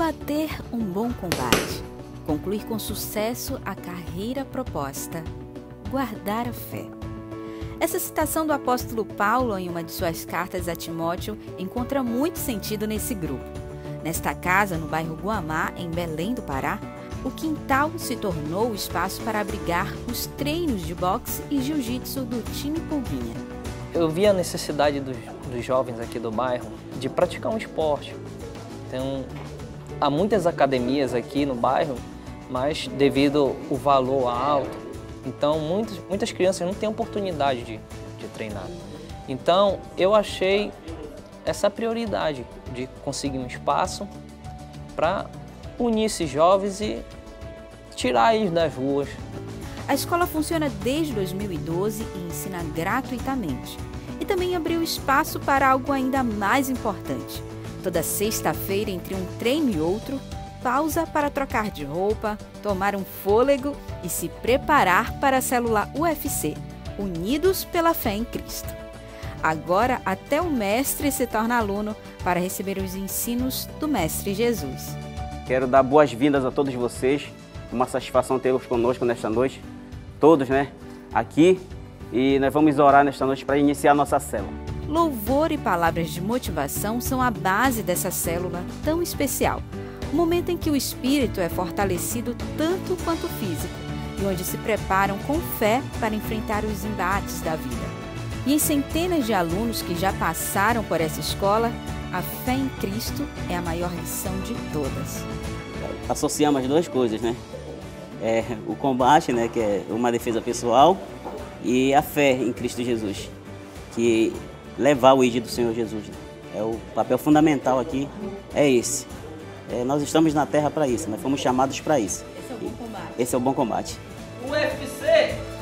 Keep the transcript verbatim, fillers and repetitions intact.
combater um bom combate, concluir com sucesso a carreira proposta, guardar a fé. Essa citação do apóstolo Paulo em uma de suas cartas a Timóteo encontra muito sentido nesse grupo. Nesta casa, no bairro Guamá, em Belém do Pará, o quintal se tornou o espaço para abrigar os treinos de boxe e jiu-jitsu do time Pulguinha. Eu vi a necessidade dos, dos jovens aqui do bairro de praticar um esporte. Então, há muitas academias aqui no bairro, mas devido ao valor alto, então muitas, muitas crianças não têm oportunidade de, de treinar. Então, eu achei essa prioridade de conseguir um espaço para unir esses jovens e tirar eles das ruas. A escola funciona desde dois mil e doze e ensina gratuitamente. E também abriu espaço para algo ainda mais importante. Toda sexta-feira, entre um treino e outro, pausa para trocar de roupa, tomar um fôlego e se preparar para a célula U F C, Unidos pela Fé em Cristo. Agora, até o mestre se torna aluno para receber os ensinos do Mestre Jesus. Quero dar boas-vindas a todos vocês. Uma satisfação tê-los conosco nesta noite. Todos, né? Aqui. E nós vamos orar nesta noite para iniciar a nossa célula. Louvor e palavras de motivação são a base dessa célula tão especial. O momento em que o espírito é fortalecido tanto quanto o físico e onde se preparam com fé para enfrentar os embates da vida. E em centenas de alunos que já passaram por essa escola, a fé em Cristo é a maior lição de todas. Associamos as duas coisas, né? É, o combate, né, que é uma defesa pessoal, e a fé em Cristo Jesus, que levar o I D do Senhor Jesus. Né? É o papel fundamental aqui, é esse. É, nós estamos na terra para isso, nós fomos chamados para isso. Esse é o bom combate. Esse é o bom combate. U F C!